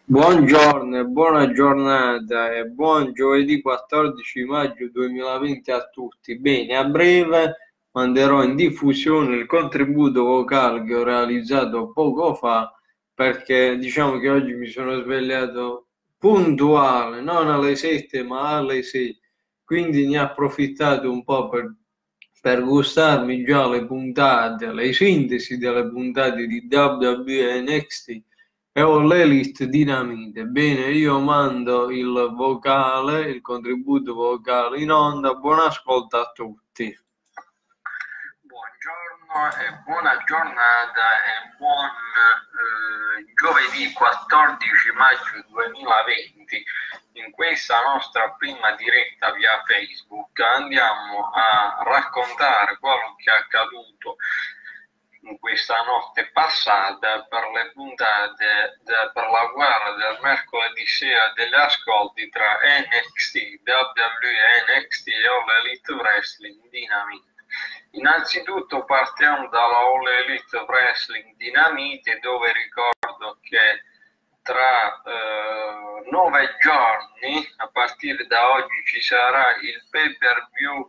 Buongiorno e buona giornata e buon giovedì 14 maggio 2020 a tutti. Bene, a breve manderò in diffusione il contributo vocale che ho realizzato poco fa perché diciamo che oggi mi sono svegliato puntuale, non alle 7 ma alle 6, quindi ne ho approfittato un po' per gustarmi già le puntate, le sintesi delle puntate di WWE NXT e ho l'Elite Dinamite. Bene, io mando il vocale, il contributo vocale in onda. Buon ascolto a tutti. Buongiorno e buona giornata e buon giovedì 14 maggio 2020. In questa nostra prima diretta via Facebook andiamo a raccontare quello che è accaduto in questa notte passata per le puntate per la guerra del mercoledì sera degli ascolti tra NXT, WWE NXT e All Elite Wrestling Dynamite. Innanzitutto partiamo dalla All Elite Wrestling Dynamite, dove ricordo che tra 9 giorni, a partire da oggi, ci sarà il pay-per-view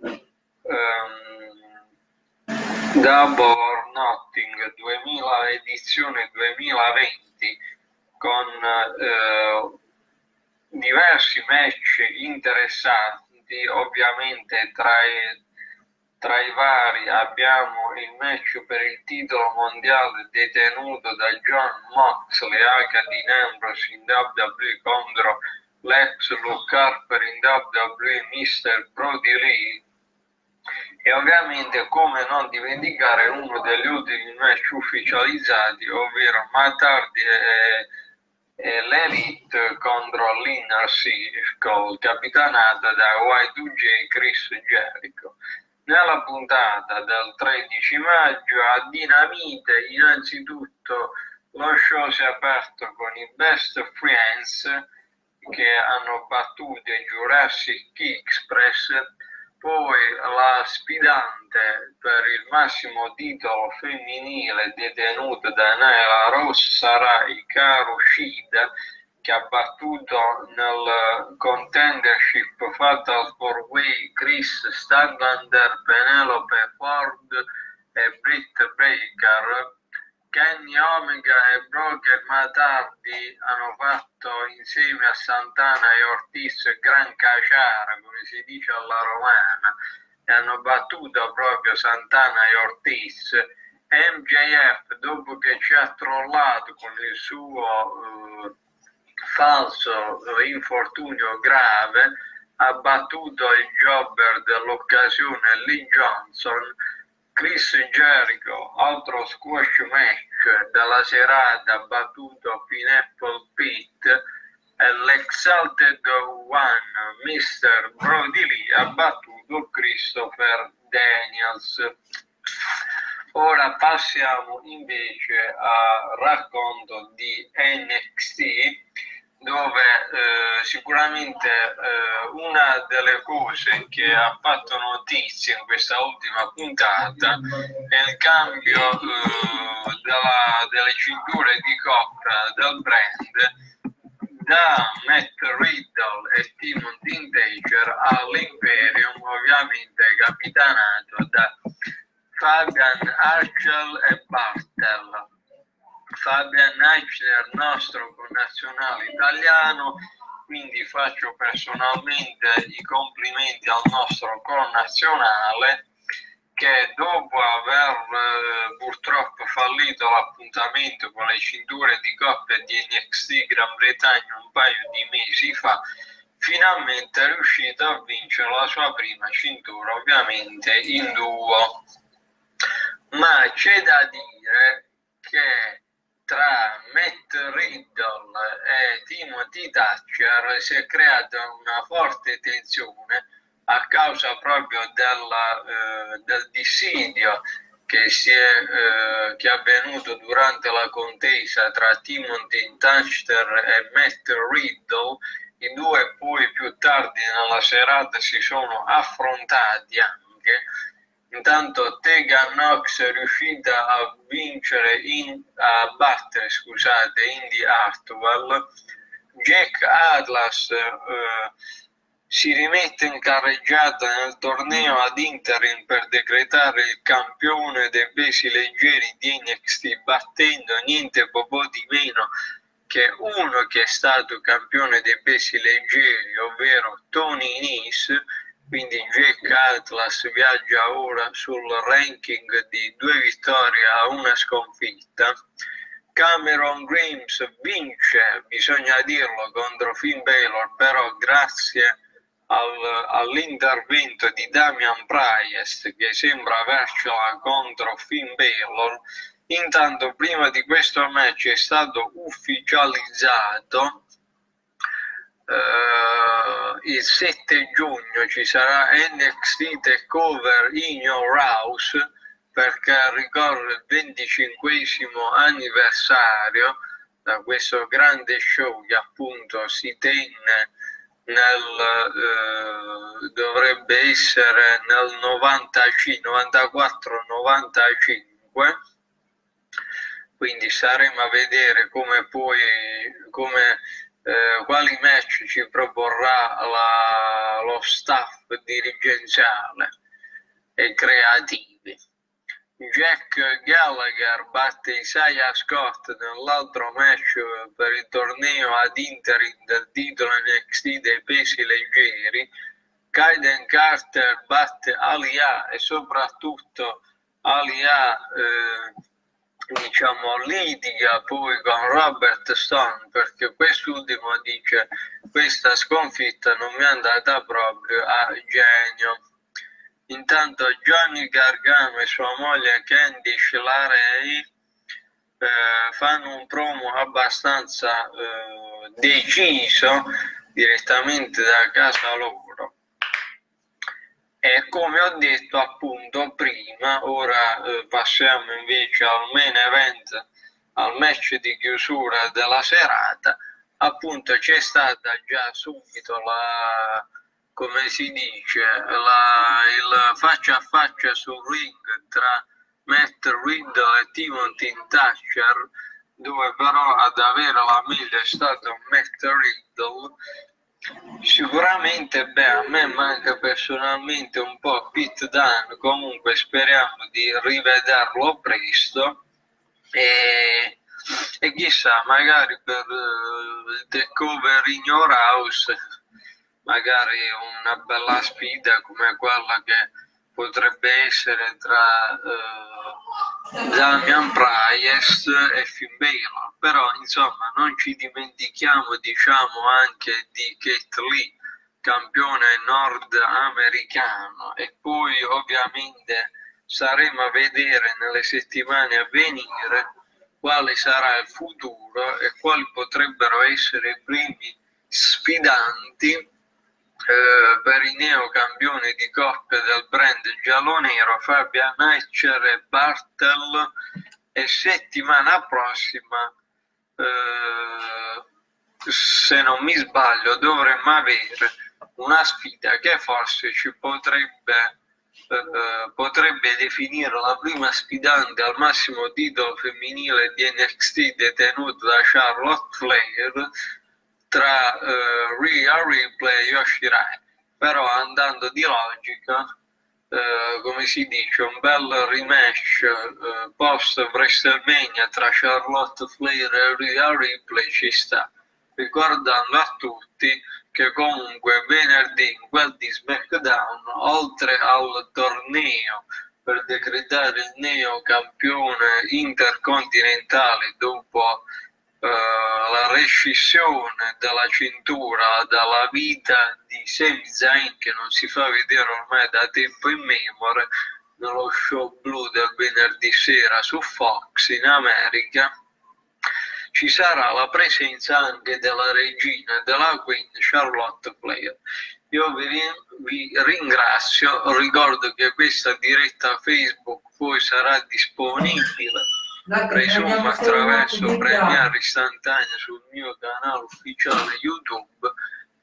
Double or Nothing 2000 edizione 2020 con diversi match interessanti. Ovviamente tra i vari abbiamo il match per il titolo mondiale detenuto da John Moxley aka Dean Ambrose in WWE contro l'ex Luke Harper in WWE Mr. Brody Lee, e ovviamente come non dimenticare uno degli ultimi match ufficializzati, ovvero Matt Hardy e l'Elite contro l'Inner Circle capitanata da Y2J Chris Jericho. Nella puntata del 13 maggio a Dinamite innanzitutto lo show si è aperto con i Best Friends che hanno battuto i Jurassic Express. Poi la sfidante per il massimo titolo femminile detenuta da Nyla Rose sarà Hikaru Shida, che ha battuto nel contendership Fatal 4-Way Chris Statlander, Penelope Ford e Britt Baker. Kenny Omega e Brock Matardi hanno fatto insieme a Santana e Ortiz gran caciara, come si dice alla romana, e hanno battuto proprio Santana e Ortiz. MJF, dopo che ci ha trollato con il suo falso infortunio grave, ha battuto il jobber dell'occasione Lee Johnson. Chris Jericho, altro squash match della serata, ha battuto Pineapple Pete, e l'Exalted One, Mr. Brody Lee, ha battuto Christopher Daniels. Ora passiamo invece al racconto di NXT, dove sicuramente una delle cose che ha fatto notizia in questa ultima puntata è il cambio delle cinture di coppia del brand da Matt Riddle e Timothy Thatcher all'Imperium, ovviamente capitanato da Fabian Archel e Bartel. Fabian Eichner, nostro connazionale italiano, quindi faccio personalmente i complimenti al nostro connazionale che dopo aver purtroppo fallito l'appuntamento con le cinture di coppia di NXT Gran Bretagna un paio di mesi fa, finalmente è riuscito a vincere la sua prima cintura, ovviamente in duo. Ma c'è da dire che tra Matt Riddle e Timothy Thatcher si è creata una forte tensione a causa proprio del dissidio che è avvenuto durante la contesa tra Timothy Thatcher e Matt Riddle. I due poi più tardi nella serata si sono affrontati anche. Intanto Tegan Nox è riuscita a battere Indy Hartwell, Jack Atlas si rimette in carreggiata nel torneo ad interim per decretare il campione dei pesi leggeri di NXT, battendo niente po' di meno che uno che è stato campione dei pesi leggeri, ovvero Tony Nese. Quindi Jack Atlas viaggia ora sul ranking di 2 vittorie a 1 sconfitta. Cameron Grimes vince, bisogna dirlo, contro Finn Balor, però grazie all'intervento di Damian Priest, che sembra avercela contro Finn Balor. Intanto prima di questo match è stato ufficializzato il 7 giugno ci sarà NXT TakeOver in Your House, perché ricorre il 25° anniversario da questo grande show che appunto si tenne dovrebbe essere nel 94-95, quindi saremo a vedere quali match ci proporrà lo staff dirigenziale e creativi. Jack Gallagher batte Isaiah Scott nell'altro match per il torneo ad interim del titolo NXT dei pesi leggeri. Kaiden Carter batte Aliyah e soprattutto Aliyah litiga poi con Robert Stone, perché quest'ultimo dice: questa sconfitta non mi è andata proprio a genio. Intanto Johnny Gargano e sua moglie Candice LeRae fanno un promo abbastanza deciso direttamente da casa loro. E come ho detto appunto prima, ora passiamo invece al main event, al match di chiusura della serata. Appunto c'è stata già subito come si dice, il faccia a faccia sul ring tra Matt Riddle e Timothy Thatcher, dove però ad avere la meglio è stato Matt Riddle. Sicuramente, a me manca personalmente un po' Pete Dunne, comunque speriamo di rivederlo presto e chissà, magari per il TakeOver in Your House, magari una bella sfida come quella che potrebbe essere tra Damian Priest e Finn Balor. Però insomma non ci dimentichiamo anche di Keith Lee, campione nordamericano, e poi ovviamente saremo a vedere nelle settimane a venire quale sarà il futuro e quali potrebbero essere i primi sfidanti per i neocampioni di coppia del brand giallo-nero Fabian Aichner e Bartel. E settimana prossima, se non mi sbaglio, dovremmo avere una sfida che forse ci potrebbe definire la prima sfidante al massimo titolo femminile di NXT detenuto da Charlotte Flair, tra Rhea Ripley e Io Shirai. Però andando di logica, come si dice, un bel rematch post WrestleMania tra Charlotte Flair e Rhea Ripley ci sta, ricordando a tutti che comunque venerdì in quel di SmackDown, oltre al torneo per decretare il neocampione intercontinentale dopo la rescissione della cintura dalla vita di Sami Zayn, che non si fa vedere ormai da tempo immemore nello show blu del venerdì sera su Fox in America, ci sarà la presenza anche della regina, della Queen Charlotte Flair. Io vi ringrazio, ricordo che questa diretta Facebook poi sarà disponibile, presumo attraverso premiere istantanea sul mio canale ufficiale YouTube,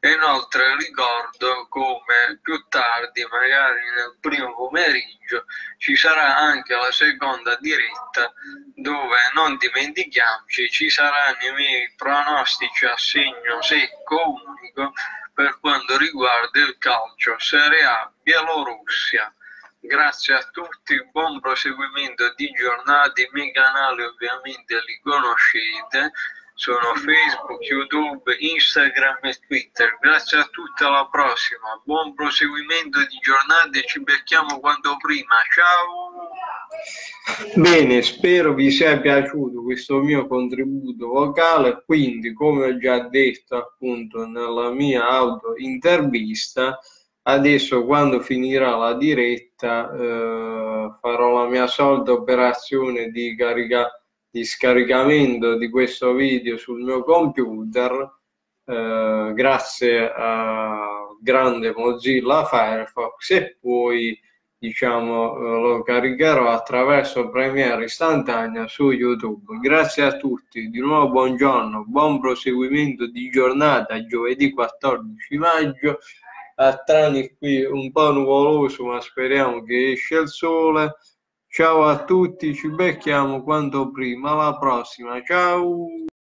E inoltre ricordo come più tardi, magari nel primo pomeriggio, ci sarà anche la seconda diretta dove, non dimentichiamoci, ci saranno i miei pronostici a segno secco unico per quanto riguarda il calcio Serie A Bielorussia. Grazie a tutti, buon proseguimento di giornata. I miei canali ovviamente li conoscete, sono Facebook, YouTube, Instagram e Twitter. Grazie a tutti, alla prossima, buon proseguimento di giornata e ci becchiamo quanto prima. Ciao! Bene, spero vi sia piaciuto questo mio contributo vocale, quindi come ho già detto appunto nella mia auto intervista, adesso quando finirà la diretta farò la mia solita operazione di scaricamento di questo video sul mio computer grazie al grande Mozilla Firefox e poi diciamo lo caricherò attraverso Premiere istantanea su YouTube. Grazie a tutti, di nuovo buongiorno, buon proseguimento di giornata, giovedì 14 maggio, a Trani qui un po' nuvoloso ma speriamo che esce il sole. Ciao a tutti, ci becchiamo quanto prima, alla prossima, ciao!